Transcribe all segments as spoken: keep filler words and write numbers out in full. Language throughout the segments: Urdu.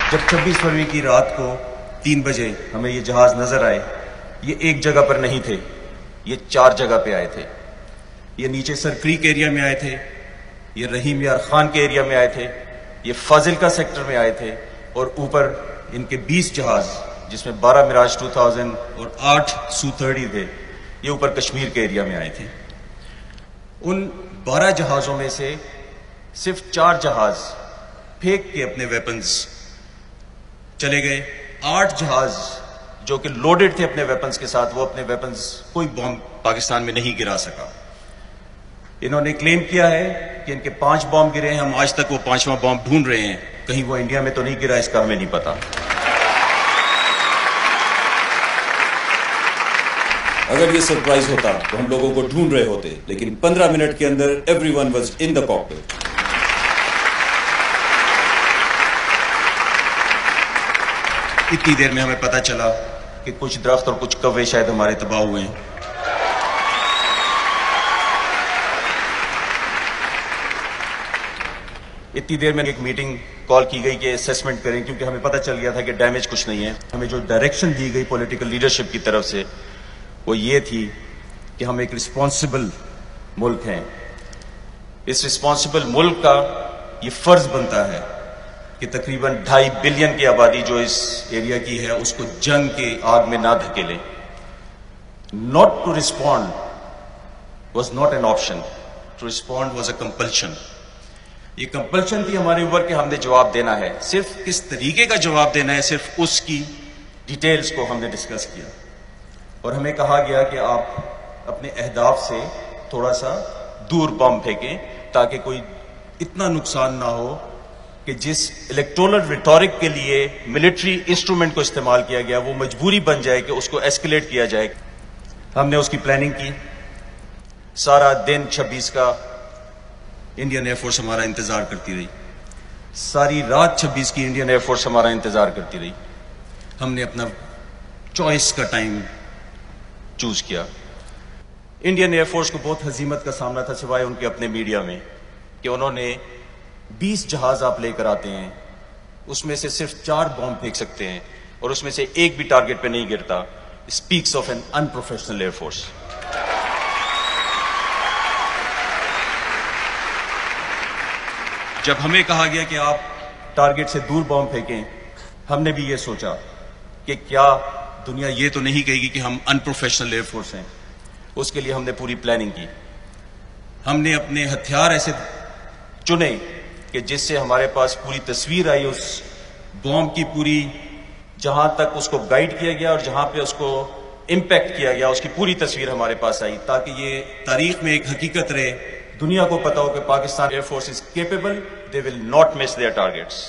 جب چھبیس فروری کی رات کو تین بجے ہمیں یہ جہاز نظر آئے، یہ ایک جگہ پر نہیں تھے، یہ چار جگہ پہ آئے تھے. یہ نیچے سر کریک ایریا میں آئے تھے، یہ رحیم یار خان کے ایریا میں آئے تھے، یہ فاضلکا سیکٹر میں آئے تھے، اور اوپر ان کے بیس جہاز جس میں بارہ میراج ٹو تھاؤزینڈ اور آٹھ سو تھرٹی تھے، یہ اوپر کشمیر کے ایریا میں آئے تھے. ان بارہ جہازوں میں سے صرف چار جہاز پھینک کے اپنے ویپنز چلے گئے. آٹھ جہاز جو کہ لوڈڈ تھے اپنے ویپنز کے ساتھ، وہ اپنے ویپنز کوئی بم پاکستان میں نہیں گرا سکا. انہوں نے کلیم کیا ہے کہ ان کے پانچ بم گرے ہیں، ہم آج تک وہ پانچواں بم ڈھونڈ رہے ہیں، کہیں وہ انڈیا میں تو نہیں گرا، اس کا ہمیں نہیں پتا. اگر یہ سرپرائز ہوتا تو ہم لوگوں کو ڈھونڈ رہے ہوتے، لیکن پندرہ منٹ کے اندر everyone was in the cockpit. اتنی دیر میں ہمیں پتا چلا کہ کچھ درخت اور کچھ کوے شاید ہمارے تباہ ہوئے ہیں. اتنی دیر میں ایک میٹنگ کال کی گئی کہ اسیسمنٹ کریں، کیونکہ ہمیں پتہ چل گیا تھا کہ ڈیمیج کچھ نہیں ہے. ہمیں جو ڈائریکشن دی گئی پولیٹیکل لیڈرشپ کی طرف سے وہ یہ تھی کہ ہم ایک رسپانسبل ملک ہیں. اس رسپانسبل ملک کا یہ فرض بنتا ہے کہ تقریباً ڈھائی بلین کی آبادی جو اس ایریا کی ہے اس کو جنگ کے آگ میں نہ دھکیلے. Not to respond was not an option, to respond was a compulsion. یہ کمپلشن تھی ہمارے اوپر کہ ہم نے جواب دینا ہے. صرف کس طریقے کا جواب دینا ہے، صرف اس کی ڈیٹیلز کو ہم نے ڈسکس کیا، اور ہمیں کہا گیا کہ آپ اپنے اہداف سے تھوڑا سا دور بم پھینکیں تاکہ کوئی اتنا نقصان نہ ہو کہ جس الیکٹورل ریٹورک کے لیے ملٹری انسٹرومنٹ کو استعمال کیا گیا وہ مجبوری بن جائے کہ اس کو ایسکیلیٹ کیا جائے. ہم نے اس کی پلاننگ کی. سارا دن چھبیس کا انڈین ایئر فورس ہمارا انتظار کرتی رہی، ساری رات چھبیس کی انڈین ایئر فورس ہمارا انتظار کرتی رہی. ہم نے اپنا چوائس کا ٹائم چوز کیا. انڈین ایئر فورس کو بہت ہزیمت کا سامنا تھا، سوائے ان کے اپنے میڈیا میں، کہ انہوں نے بیس جہاز آپ لے کر آتے ہیں، اس میں سے صرف چار بم پھینک سکتے ہیں اور اس میں سے ایک بھی ٹارگٹ پہ نہیں گرتا. Speaks of an unprofessional air force. جب ہمیں کہا گیا کہ آپ ٹارگٹ سے دور بم پھینکیں، ہم نے بھی یہ سوچا کہ کیا دنیا یہ تو نہیں کہے گی کہ ہم ان پروفیشنل ایئر فورس ہیں. اس کے لیے ہم نے پوری پلاننگ کی. ہم نے اپنے ہتھیار ایسے چنے کہ جس سے ہمارے پاس پوری تصویر آئی اس بوم کی، پوری جہاں تک اس کو گائیڈ کیا گیا اور جہاں پہ اس کو امپیکٹ کیا گیا اس کی پوری تصویر ہمارے پاس آئی، تاکہ یہ تاریخ میں ایک حقیقت رہے، دنیا کو پتا ہو کہ Pakistan Air Force is capable, they will not miss their targets.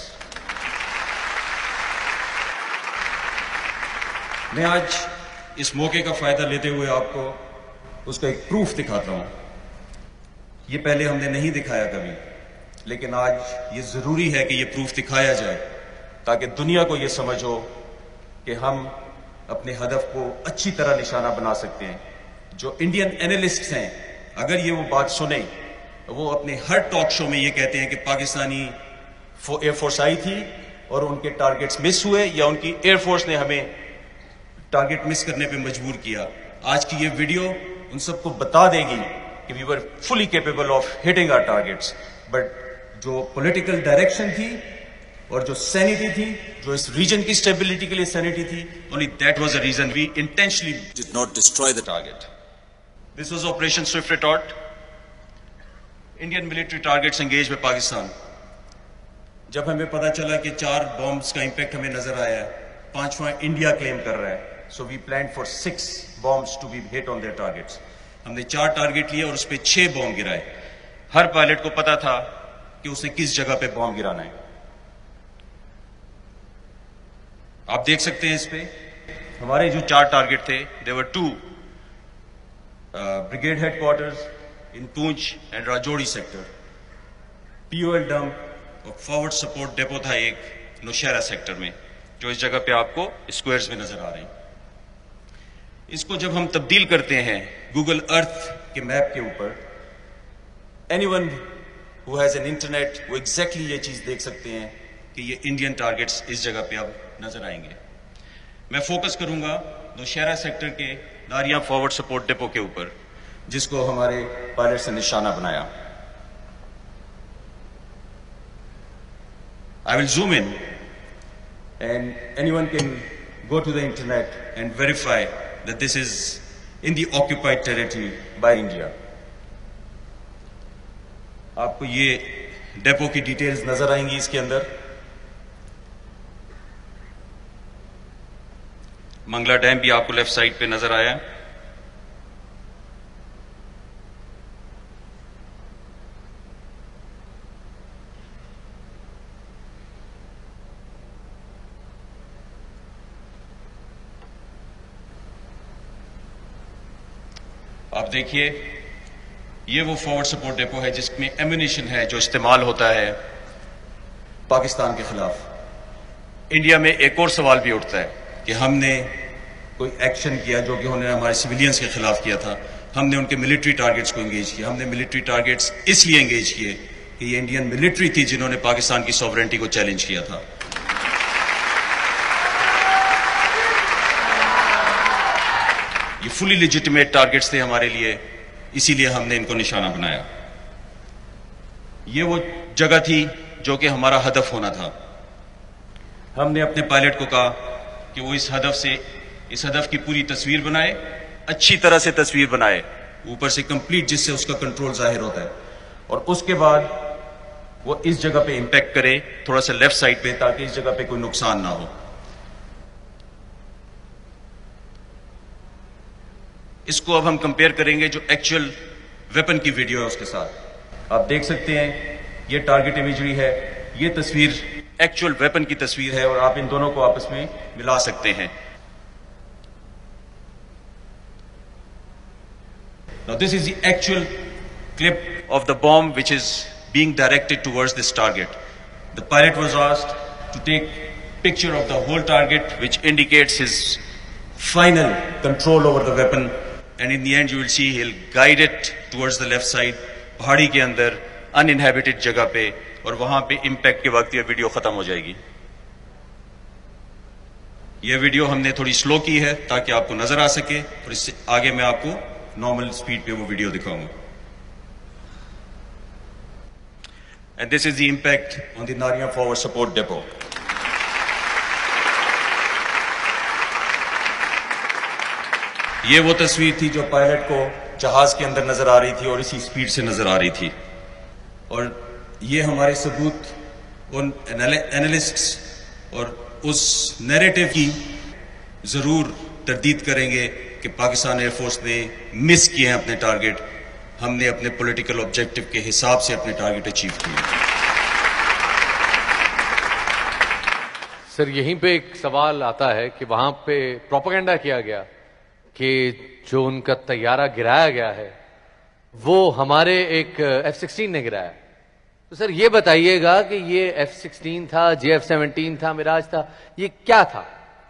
میں آج اس موقع کا فائدہ لیتے ہوئے آپ کو اس کا ایک پروف دکھاتا ہوں. یہ پہلے ہم نے نہیں دکھایا کبھی، لیکن آج یہ ضروری ہے کہ یہ پروف دکھایا جائے تاکہ دنیا کو یہ سمجھ ہو کہ ہم اپنے ہدف کو اچھی طرح نشانہ بنا سکتے ہیں. جو انڈین اینالسٹس ہیں اگر یہ وہ بات سنیں، وہ اپنے ہر ٹاک شو میں یہ کہتے ہیں کہ پاکستانی ایئر فورس آئی تھی اور ان کے ٹارگٹس مس ہوئے، یا ان کی ایئر فورس نے ہمیں ٹارگٹ مس کرنے پہ مجبور کیا. آج کی یہ ویڈیو ان سب کو بتا دے گی کہ we were fully capable of hitting our targets. But جو پولیٹیکل ڈائریکشن تھی اور جو سینیٹی تھی، جو اس ریجن کی اسٹیبلٹی کے لیے سینیٹی تھی، only that was the reason we intentionally did not destroy the target. This was Operation Swift Retort. Indian military targets engaged with Pakistan. جب ہمیں پتا چلا کہ چار بامز کا امپیکٹ ہمیں نظر آیا ہے، پانچواں انڈیا کلیم کر رہا ہے، so we planned for six bombs to be hit on their targets. ہم نے چار ٹارگٹ لیے اور اس پہ چھ بام گرائے. ہر پائلٹ کو پتا تھا کہ اس نے کس جگہ پہ بام گرانا ہے. آپ دیکھ سکتے ہیں اس پہ ہمارے جو چار ٹارگٹ تھے، there were two brigade headquarters in Poonch and Rajouri sector. P O L dump اور فارورڈ سپورٹ ڈیپو تھا ایک نوشہرہ سیکٹر میں، جو اس جگہ پہ آپ کو اسکوائرز میں نظر آ رہے ہیں. اس کو جب ہم تبدیل کرتے ہیں گوگل ارتھ کے میپ کے اوپر، anyone who has an internet وہ ایگزیکٹلی یہ چیز دیکھ سکتے ہیں کہ کہ یہ انڈین ٹارگٹس اس جگہ پہ اب نظر آئیں گے. میں فوکس کروں گا نوشہرہ سیکٹر کے ناریاں فارورڈ سپورٹ ڈپو کے اوپر, جس کو ہمارے پائلٹ سے نشانہ بنایا. I will zoom in and anyone can go to the internet and verify that this is in the occupied territory by India. آپ کو یہ ڈیپو کی ڈیٹیلز نظر آئیں گی اس کے اندر. منگلا ڈیم بھی آپ کو لیفٹ سائڈ پہ نظر آیا. آپ دیکھیے یہ وہ فارورڈ سپورٹ ڈیپو ہے جس میں ایمونیشن ہے جو استعمال ہوتا ہے پاکستان کے خلاف. انڈیا میں ایک اور سوال بھی اٹھتا ہے کہ ہم نے کوئی ایکشن کیا جو کہ انہوں نے ہمارے سویلینز کے خلاف کیا تھا. ہم نے ان کے ملٹری ٹارگٹس کو انگیج کیا. ہم نے ملٹری ٹارگٹس اس لیے انگیج کیے کہ یہ انڈین ملٹری تھی جنہوں نے پاکستان کی سوورنٹی کو چیلنج کیا تھا. یہ فلی لیجیٹیمیٹ ٹارگٹس تھے ہمارے لیے, اسی لیے ہم نے ان کو نشانہ بنایا. یہ وہ جگہ تھی جو کہ ہمارا ہدف ہونا تھا. ہم نے اپنے پائلٹ کو کہا کہ وہ اس ہدف سے اس ہدف کی پوری تصویر بنائے, اچھی طرح سے تصویر بنائے, اوپر سے کمپلیٹ, جس سے اس کا کنٹرول ظاہر ہوتا ہے, اور اس کے بعد وہ اس جگہ پہ امپیکٹ کرے تھوڑا سا لیفٹ سائڈ پہ, تاکہ اس جگہ پہ کوئی نقصان نہ ہو. اس کو اب ہم کمپیئر کریں گے جو ایکچوئل ویپن کی ویڈیو ہے اس کے ساتھ. آپ دیکھ سکتے ہیں یہ ٹارگٹ امیجری ہے, یہ تصویر ایکچوئل ویپن کی تصویر ہے, اور آپ ان دونوں کو آپس میں ملا سکتے ہیں. Now this is the actual clip of the bomb which is being directed towards this target. The pilot was asked to take picture of the whole target, which indicates his final control over the weapon. And in the end you will see he'll guide it towards the left side, پہاڑی کے اندر uninhabited جگہ پہ, اور وہاں پہ امپیکٹ کے وقت یہ ویڈیو ختم ہو جائے گی. یہ ویڈیو ہم نے تھوڑی سلو کی ہے تاکہ آپ کو نظر آ سکے, اور اس سے آگے میں آپ کو نارمل سپیڈ پہ وہ ویڈیو دکھاؤں گا. And this is the impact on the Narian Forward Support Depot. یہ وہ تصویر تھی جو پائلٹ کو جہاز کے اندر نظر آ رہی تھی اور اسی سپیڈ سے نظر آ رہی تھی. اور یہ ہمارے ثبوت ان اینالسٹس اور اس نیریٹو کی ضرور تردید کریں گے کہ پاکستان ایئر فورس نے مس کیے ہیں اپنے ٹارگٹ. ہم نے اپنے پولیٹیکل آبجیکٹو کے حساب سے اپنے ٹارگٹ اچیو کیے. سر یہیں پہ ایک سوال آتا ہے کہ وہاں پہ پروپیگنڈا کیا گیا کہ جو ان کا طیارہ گرایا گیا ہے وہ ہمارے ایک ایف سکسٹین نے گرایا. تو سر یہ بتائیے گا کہ یہ ایف سکسٹین تھا, جے ایف سیونٹین تھا, میراج تھا, یہ کیا تھا؟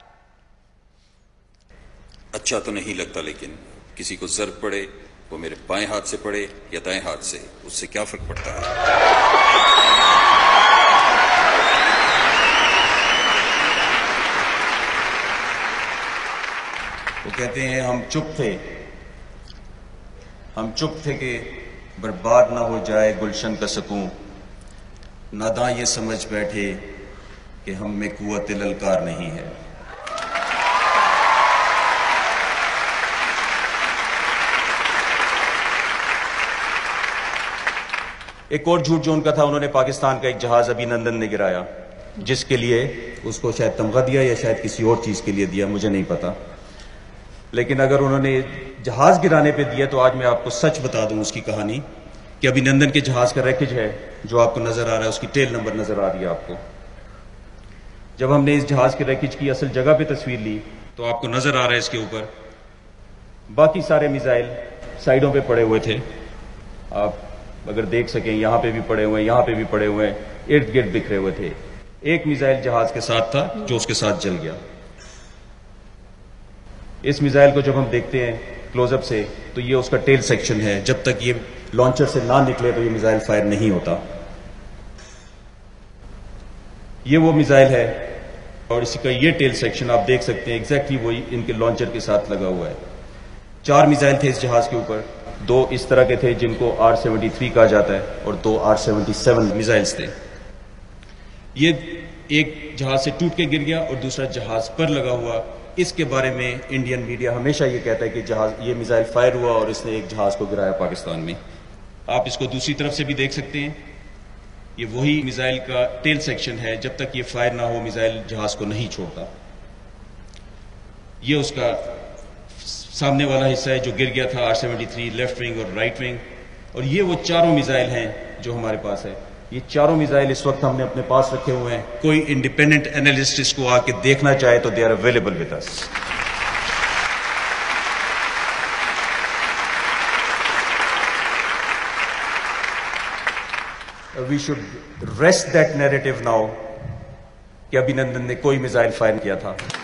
اچھا تو نہیں لگتا, لیکن کسی کو ضرب پڑے وہ میرے بائیں ہاتھ سے پڑے یا دائیں ہاتھ سے, اس سے کیا فرق پڑتا ہے؟ وہ کہتے ہیں ہم چپ تھے, ہم چپ تھے کہ برباد نہ ہو جائے گلشن کا سکون, ناداں یہ سمجھ بیٹھے کہ ہم میں قوت للکار نہیں ہے. ایک اور جھوٹ جو ان کا تھا, انہوں نے پاکستان کا ایک جہاز ابھی نندن نے گرایا, جس کے لیے اس کو شاید تمغہ دیا یا شاید کسی اور چیز کے لیے دیا, مجھے نہیں پتا. لیکن اگر انہوں نے جہاز گرانے پہ دیا تو آج میں آپ کو سچ بتا دوں اس کی کہانی, کہ ابھی نندن کے جہاز کا ریکج ہے جو آپ کو نظر آ رہا ہے, اس کی ٹیل نمبر نظر آ رہی ہے آپ کو. جب ہم نے اس جہاز کے ریکج کی اصل جگہ پہ تصویر لی تو آپ کو نظر آ رہا ہے اس کے اوپر باقی سارے میزائل سائڈوں پہ پڑے ہوئے تھے. آپ اگر دیکھ سکیں یہاں پہ بھی پڑے ہوئے ہیں, یہاں پہ بھی پڑے ہوئے ہیں, ارد گرد بکھرے ہوئے تھے. ایک میزائل جہاز کے ساتھ تھا جو اس کے ساتھ جل گیا. اس میزائل کو جب ہم دیکھتے ہیں کلوز اپ سے تو یہ اس کا ٹیل سیکشن ہے. جب تک یہ لانچر سے نہ نکلے تو یہ میزائل فائر نہیں ہوتا. یہ وہ میزائل ہے اور اسی کا یہ ٹیل سیکشن آپ دیکھ سکتے ہیں ایگزیکٹلی وہی ان کے لانچر کے ساتھ لگا ہوا ہے. چار میزائل تھے اس جہاز کے اوپر. دو اس طرح کے تھے جن کو آر سیونٹی تھری کہا جاتا ہے اور دو آر سیونٹی سیون میزائلز تھے. یہ ایک جہاز سے ٹوٹ کے گر گیا اور دوسرا جہاز پر لگا ہوا. اس کے بارے میں انڈین میڈیا ہمیشہ یہ کہتا ہے کہ جہاز یہ میزائل فائر ہوا اور اس نے ایک جہاز کو گرایا پاکستان میں. آپ اس کو دوسری طرف سے بھی دیکھ سکتے ہیں. یہ وہی میزائل کا ٹیل سیکشن ہے. جب تک یہ فائر نہ ہو میزائل جہاز کو نہیں چھوڑتا. یہ اس کا سامنے والا حصہ ہے جو گر گیا تھا، R seventy three left wing اور رائٹ ونگ. اور یہ وہ چاروں میزائل ہیں جو ہمارے پاس ہے. یہ چاروں میزائل اس وقت ہم نے اپنے پاس رکھے ہوئے ہیں. کوئی انڈیپینڈنٹ اینالسٹ اس کو آ کے دیکھنا چاہے تو they are available with us. We should rest that narrative now کہ ابھی نندن نے کوئی میزائل فائر کیا تھا.